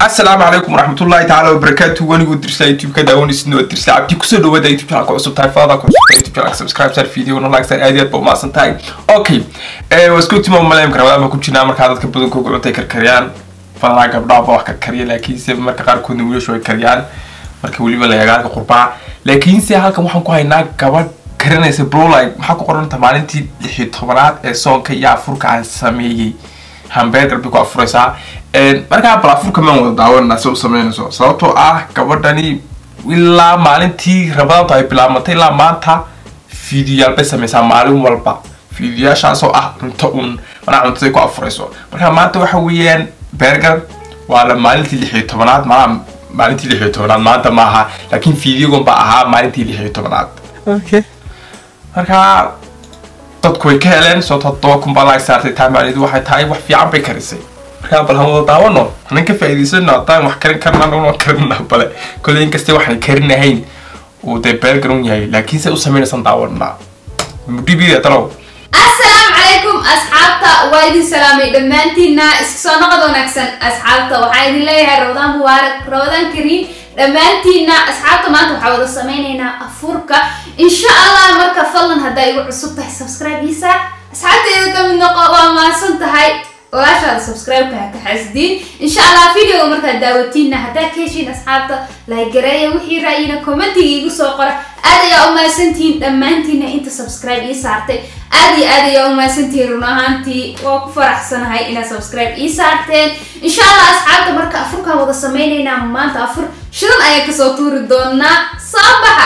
السلام عليكم ورحمة الله تعالى وبركاته. وانا قلت رسالة يوتيوب كده وانا سنو درس عبدي كسر ودا يوتيوب شانل كوسب تاي فاضا كوسب يوتيوب شانل سبسكرايب صار فيديو ولا لايك صار اديت بما سنتاي اوكي واسكوتي ما ملايم كره ما كنت نامر كادد كبدن كو غلطay karkariyaan fadlan gabdhaha wax ka kariya laakiin se marka qaar kood wiilashu way kariyaan marka waliba la yaqaan qurbaa laakiin se halkan waxaan ku haynaa gabadh karinaysa bro like waxa ku qoran maalintii 16aad ee soonka iyo afurka aan sameeyay hamburger bi ku afuraysa marka afurka ma wada daawana soo sameynayso sababtoo ah gabadhani ilaa maalintii rabada ay bilaabmatay ilaa maanta fiidiyal bay sameeysaa maalin walba fiidiyaashaas oo ah cunto cuntada ku afurayso marka maanta waxa weeyaan burger waa la maalintii 16aad maalintii 16aad maanta ma aha laakiin fiidiyogon ba ahaa maalintii 16aad okay marka dadku way ka heleen soo toddoba kun baa like saartay taamaalidu waxay tahay wax fiican bay karisay marka bal hawada daawano ninka faa'iideysanaa taan wax karin karnaa oo karnaa bale kulleen kasta waxay karinahayn oo de burger un yahay laakiin se u sameynaysan daawana mudibida talo السلام عليكم أصحابتا وايدين سلامي دمانتينا اسكسونا قد ونكسن أصحابتا وحايدين ليها رمضان مبارك رمضان كريم دمانتينا أصحابتا ما انتو حاولوا سمينينا أفوركا إن شاء الله مركا فلن هدا يوعو سبتح سبسكرايب يسا أصحابتا إذا من نقوى ما سنتهاي ولا شاء سبسكرايب كحسدين إن شاء الله فيديو مركا داوتينا هدا كيشين أصحابتا لايك قرايا وحي رأينا كومنتي يقو سوقرا آدي يا أما سنتين دمانتينا انت سبسكرايب يسارتي آدي يا أما سنتين روناهانتي وكفرح سنة هاي إنا سبسكرايب يسارتين إن شاء الله أصحابتا مركا أفركا ودا سمينينا مانتا أفر شرن أياك سوطور دونا صباحا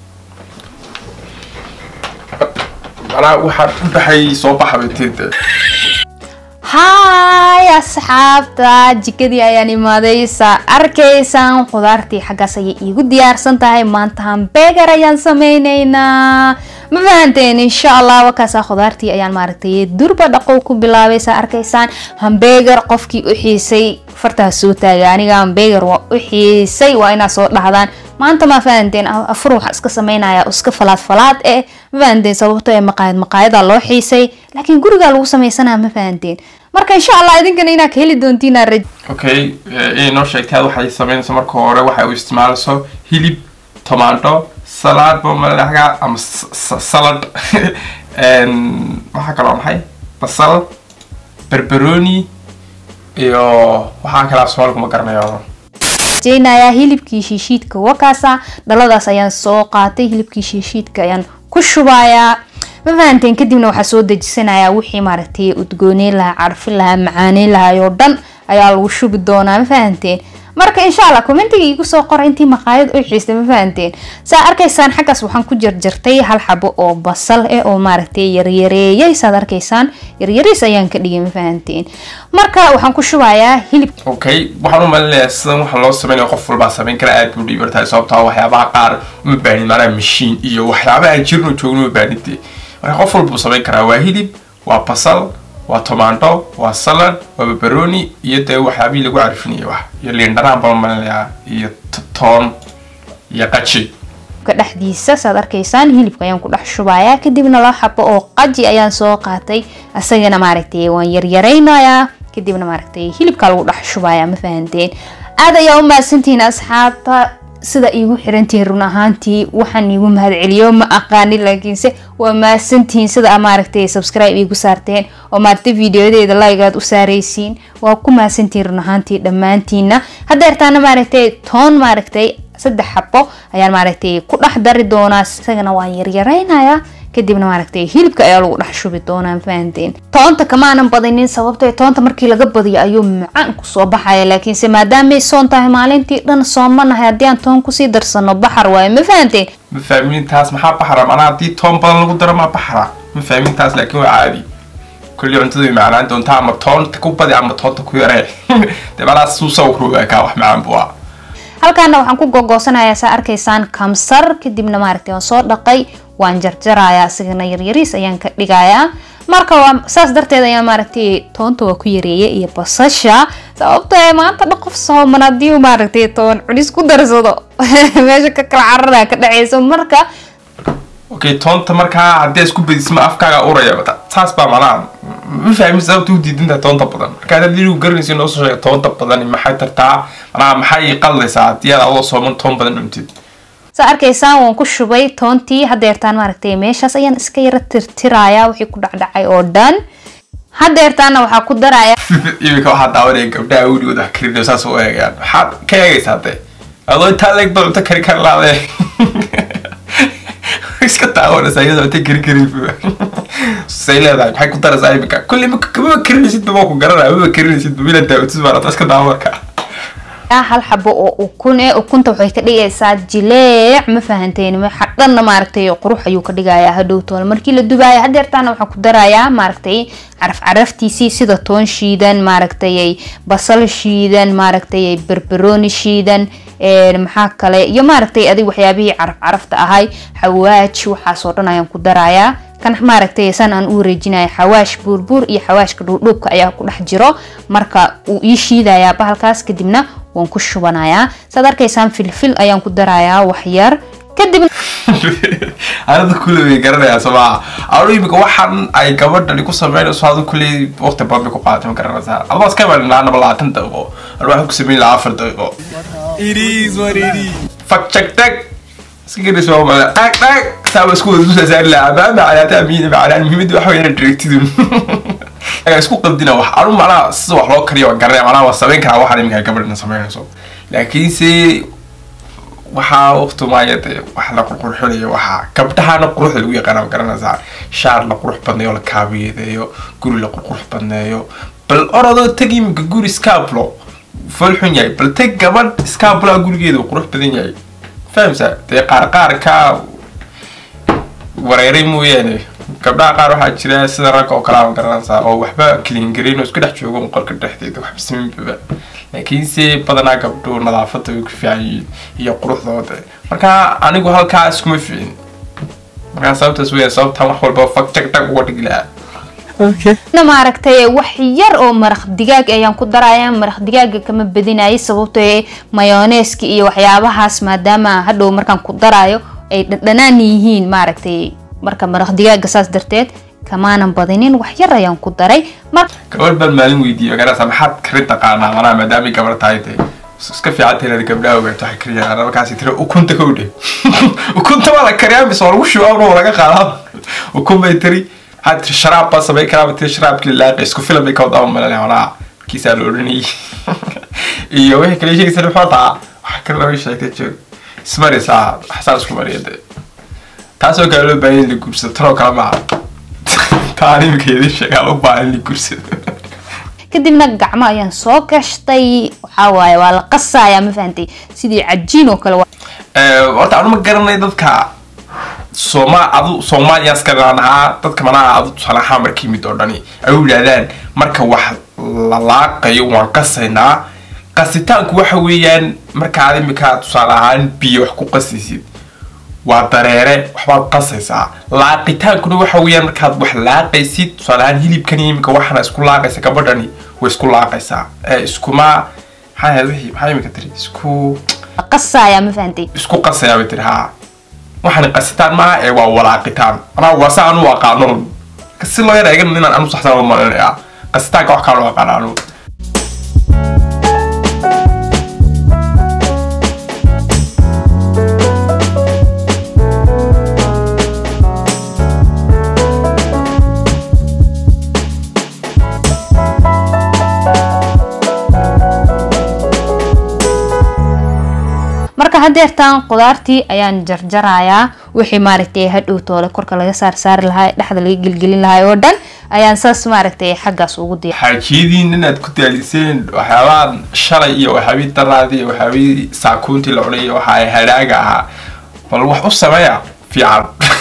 أنا واحد بحي صباحا بتيد هاي أصحابتا جيكدي أياني ماديسا أركيسان خضارتي حقا سيئي قد ديارسان تاهي مانتان بيغر أيان سمينينا مفهانتين إن شاء الله وكاسا خضارتي أيان مارتي دربا دقوكو بلاويسا أركيسان همبيغر قفكي أحيسي فرتها سوتا يعني همبيغر وأحيسي وإنا صوت لحظان maanta ma fahanteen afur waxa iska sameynaya iska falaad ma fahanteen sababtoo ay maqaayada loo xiisay laakiin guriga lagu sameeysanaa ma fahanteen marka insha Allah idinkana ina ka heli doontiin raj okay noo sheegtay waxay sameynaysaa marka hore waxay u isticmaalayso hilib tomato salad bomalaga ama salad waxa kale oo maxay basal pepperoni iyo waxa kale soo kuma garanayo jeenaya hilibkii shiishidka wakaasa dhaladaas ayaan soo qaatay hilibkii shiishidka ayaan ku shubayaa ma fahanteen kadibna waxa soo dejisanayaa wixii maartay udgoonay la carfi laha macaanay lahayo dhan ayaa lagu shubi doonaa ma fahanteen marka insha Allah commentiga igu soo qor intii maqaayad u xiistay ma fahanteen saa arkaysaan xaqas waxaan ku jarjartay hal xabo oo basal oo maartay yaryareeyay saa arkaysaan yaryareys ayaan ka dhigay ma fahanteen marka waxaan ku shubayaa hilib okay waxaan u maleynayaa sidaan waxa loo sameeyo qof walba sameyn kara aad buu dhibartay sababtoo waxyaabaha qaar ma baahin maraa machine iyo waxyaabaha aan jirno joogno ma baahnitay marka qof walba sameyn kara waa hilib waa basal waa tomato waa salad waa pepperoni iyo de waxyaabaha lagu carfinayo wax iyo liindhanaan balmalaya iyo toon iyo qaji ka dhaxdiisa saad arkaysaan hilibka ayaan ku dhex shubayaa kadibna la xabo oo qaji ayaan soo qaatay asagana maaragtay waan yaryareynayaa kadibna maaragtay hilibka lagu dhex shubayaa ma fahanteen aad ayaa u maasantiin asxaabta sida iigu xirantii run ahaantii waxaan iigu mahad celiyo ma aqaani laakiin se waa maasantiin sida maaragtay subscribe iigu saarteen oo maartay videodeeda like aad u saareysiin waa ku maasantiin run ahaantii dhamaantiina hadeertaana maaragtay toon maaragtay saddex xabo ayaan maaragtay ku dhex dari doonaa isagana waan yaryareynayaa kadibna maaragtay hilibka ayaa lagu dhex shubi doonaa fahanteen toonta kamaanan badinin sababtoo toonta markii laga badiyo ayuu macaan ku soo baxaya laakiin se maadaama soon tahay maalintii dhan soomanahay hadii aan toon ku sii darsano baxar waay ma fahanteen ma fahmin taas maxaa baxara mana hadii toon badan lagu daro ma baxara ma fahmin taas laakiin waa caadi kulli cuntada macaan doonta ama toonta ku badi ama toonta ku yaree dabala soo ruuga ka wax macaan buu halkaana waxaan ku gogoosanayaa saa arkaysaan kamsar kadibna maaragtay waan soo dhaqay waan jarjarayaa sigana yaryariis ayaan ka dhigayaa marka waa saas darteed ayaan maaragtay toonta waa ku yareeyay iyo basasha sababtoo ay maanta dhaqof sooman hadii maaragtay toon culis ku darsado meesha ka kala carada ka dhacayso marka okay toonta markaa haddii isku bedisma afkaaga uraya taas baa malaha ma fahmin sababta u diidinta toonta badan markaa hadii lagu garanayso noo soo sheegay toonta badan maxay tartaa malaha maxay qallaysaa haddii aad adoo sooman toon badan cuntid saa arkaysaan waan ku shubay toontii hadeertaan maaragtay meeshaas ayaan iska yara tirtirayaa wixii ku dhacdhacay oo dhan hadeertaana waxaa ku daraya iminka waxaa daawanaya gabdhaha awligooda wax karinayo saas u eegayaan maxaad ka eegaysaa hadee adoo intaa leeg baa cunto kari kar laadee iska daawanaysaa iyadoo cunto kari kariba say leedahay maxay ku daraysaa iminka kulli maba karinaysidba waa ku garanaya maba karinaysidba milan daawatid baarata iska daawanka hal xabo oo ukun ukunta waxay ka dhigaysaa jileec ma fahanteen ma xaqana maaragtay qurux ayuu ka dhigayaa hadhow toon markii la dubayo hadeertaana waxa ku darayaa maaragtay caraftiisi sida toon shiidan maaragtay basal shiidan maaragtay barbarooni shiidan maxaa kale iyo maaragtay adig waxyaabihii carafta ahay xawaash waxa soo dhan ayaan ku darayaa kan maaragtay san aan u wareejinayo xawaash burbur iyo xawaashka dhuudhuubka ayaa ku dhex jiro marka uu ii shiidayaa bahalkaas kadibna waan ku shubanayaa saad arkaysaan filfil ayaan ku darayaa wax yar kadib anada kule way garanayaa sabaa anu imika waxaan ay gabadhani ku sameynayso adu kule waqti badan bay ku qaadatay ma garanaysaa adoo iska iman lahaa 20 daqiiqo anu waxaan ku sameyn lahaa 4 daqiiqo it is what it is fuck check tag سكير سوا ما سوا سكول دوسة زين لا ما على تأمين على المهم ده حوالي دريكتيدون سكول قدنا واحد أنا معنا سوا حلو كريو قرر معنا وسبين كنا واحد من قبل نسمعه سو لكن سي وحا وقت ما يد وحلا قروح حلي وحا كبتها نقروح الويا قرنا زار شعر نقروح بدنا ولا كابي ذيو قول نقروح بدنا يو بالأرض تجي من قول سكابلو فالحين جاي بل تجي قبل سكابلو قول كده قروح بدنا جاي فهمت دي قار كا wareeray mooyane gabdhaha qaar waxa jira sida rag oo kala garanaysa oo waxba clean green isku dhex joogo qolka dhexdeeda wax sameeyba laakiin si badanaa gabdho nadaafada ugu fiican iyo quruxdooda marka anigu halkaas kuma fiin marka sababtaas weey sababta wax walba faktak tag uga dhigilaa okay ma aragtay wax yar oo maraq digaag ayaan ku darayaa maraq digaaga kama badinayay sababtoo mayonnaise iyo waxyaabahaas maadaama hadhow markaan ku darayo ay dhadhanaan yihiin ma aragtay marka maraq digaaga saas darteed kamaanan badinin wax yar ayaan ku daray gabadh bal maalin weydiiyo garasa maxaad karin taqaanaa mana maadaama gabadh tahay iska fiican tahay gabdhaha oo tahay kariyaa ana markaas tiro ukunta kowde ukunta wala kariyaa bis oo lagu shubaano laga qaadaa ukun bay tiri had sharaab bas bay karaabtay sharaabkii la isku filan ka wada malay wala kiisa loorini iyo wixii kale sheegay sida xota wax kale loo sheegay joog ismarisa xasaas ku mariyada taasoo kale loo baahan yahay gursa taro kala ma taariikhkeedii sheegaa loo baahan yahay gursa kadibna gacmo ayaan soo gashtay waxa waaye waa la qasayaa ma fahantay sidii cajiin oo kale horta anu ma garanay dadka Soomaaliya iskalaanaha dadka manaa adu salaha markii mid oo dhani ay u yiraahdaan marka wax la laaqayo waan qasaynaa qasitaanku waxa weeyaan marka aad imika tusalahaan biyo wax ku qasisid waa dareere waxbaad qasaysaa laaqitaankuna waxa weeyaan markaad wax laaqaysid tusalahaan hilibkan imika waxana isku laaqaysa gabadhani way isku laaqaysaa iskuma maxay imika tiri isku qasaya ma fahantay isku qasaya bay tiri ha waxaan qasitaan ma ee waa walaaqitaan ana wasaan waa qaano si loo yareeyo inaan anu saxsan ma leeyahay qasitaanka wax kale oo qaano marka hadeertaan qudaartii ayaan jarjarayaa wixii maaragtay hadhow toole korka laga saar lahaa dhaxda laga gelgelin lahaa oo dhan ayaan saas maaragtay xaggaas ugu diyaar xajiidin inaad ku taaliseen waxyaabaan shalay iyo waxaabay daraadii waxaabay saakuuntii la cunay waxa ay hadaaga ah bal wax u sameeya fiican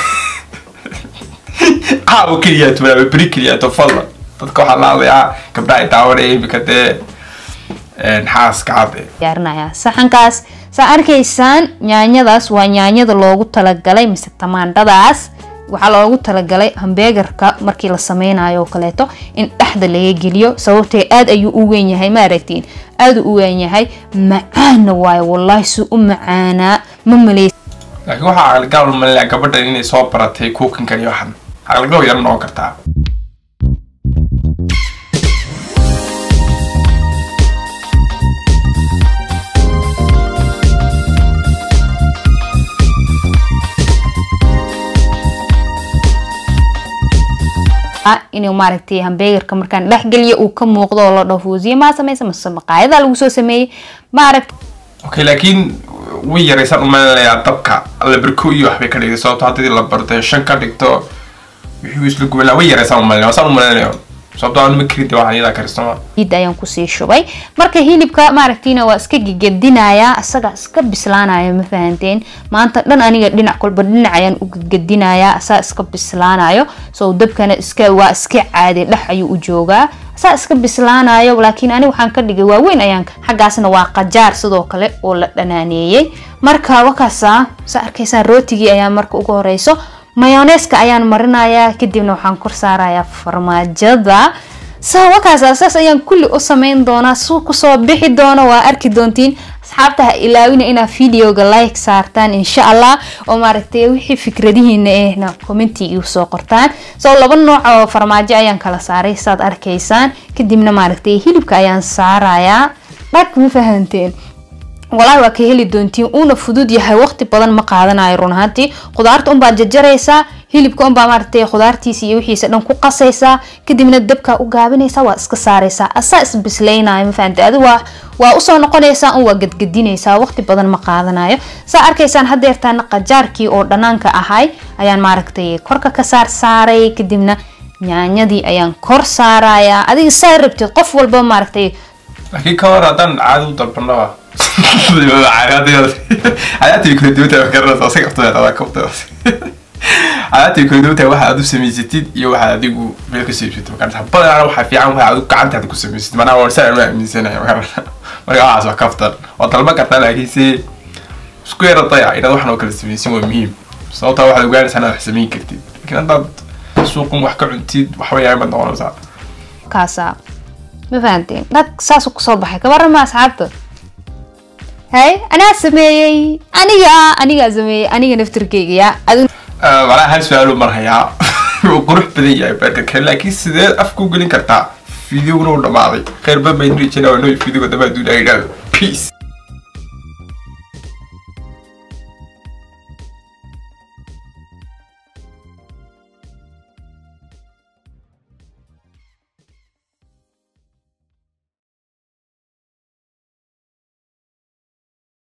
kaliya tuwaa brikliya to fadlan dadka waxa la hadlayaa gabdhaha daawanaya imika dee xaaska cade diyaarinayaa saxankaas saa arkaysaan yaanyadaas waa yaanyada loogu talagalay mise tamaandhadaas waxaa loogu talagalay hamburgerka markii la sameynayo kaleeto in dhaxda laga geliyo sababtoo aad ayuu u weyn yahay ma aragtiin aad u weyn yahay macaan waay wallahi suu u macaana ma maleey laakiin waxa aqalgal ma la gabadha inay soo baratay cooking kan iyo waxan aqalgal yar noqon kartaa inuu maaragtay hamburgerka markaan dhex galiyo uu ka muuqdo oo la dhafuusiyo ma sameeyay maqaayada lagu soo sameeyay maaragtay okay laakiin way yaraysan u maleeyaa dabka la barko iyo waxba ka dhigay sababtoo hadii la bartay shan ka dhigto wixii isla gubnaa way yaraysan u maleeyaa sababtoo aan ma kirinta waxaan ila karsama ayaan ku sii shubay marka hilibka maaragtiina waa iska gagedinaya asaga iska bislaanaya ma fahanteen maanta dhan aniga dhinac kolba dhinac ayaan u gagedinaya asaga iska bislaanayo soo dabkana iska waa iska caadi dhax ayuu u joogaa asaga iska bislaanayo laakiin aniga waxaan ka dhigay waa weyn ayaan xagaasna waa qajaar sidoo kale oo la dhanaaneeyay marka wakaasa sa arkaysan rootigii ayaa marka ugu horeyso mayonnaise-ka ayaan marinayaa kadibna waxaan kor saarayaa farmaajada wakaas ayaan kulli u sameyn doonaa suu ku soo bixi doono waa arki doontiin asxaabta ha ilaawina inaad videoga like saartaan insha Allah oo maaragtay wixii fikradihiina ahna commentiga soo qortaan laba nooc oo farmaajo ayaan kala saaray saad arkaysaan kadibna maaragtay hilibka ayaan saarayaa dhag ma fahanteen والله waa ka heli doontiin una fudud yahay waqti badan ma qaadanayo run ahaantii qudaarta un baa jajaraysa hilibka un baa maartay qudaartiisa iyo wixiisa dhan ku qasaysa kadibna dabka u gaabinaysa waa iska saaraysa asa isbisleynaayo ma fahanteen adu waa u soo noqonaysa un waa gadgadinaysa waqti badan ma qaadanayo sa arkaysaan hadeertaan qajaarkii oo dhanaanka ahay ayaan maartay korka ka saaray kadibna yaanyadii ayaan kor saaraya adiga saa rabtid qof walba maartay laakiin ka hor hadan caadi u dalbanaa عادي كل دوتا كرر صاصك أفتح هذا كفتة عادي كل دوتا واحد عدو سميزتين يو واحد عدو بيلك سيبسيت مكان حبّل أنا واحد في عام واحد عدو كعنت عدو سميزتين أنا أول سنة من سنة مرة عازوا كفتة وطلبة كتنا لكن سي سكوير الطيع إذا روحنا وكل سميزتين مهم صوتها واحد وقال سنة حسمين كتير لكن أنت سوق وحكي عن وحوي يعمل نوع صعب كاسا ما فهمتين لا ساسوق صباحك كبر ما أصحابته هاي أنا سمي أنا سمي أنا نفتركيك يا والله هالسؤال مرة يا وقروح بدي يا بركة لكن سيدا أفكو قلنا كرتا فيديو نور دماغي خير بما يدري كنا ونوي فيديو دماغ دون أي بيس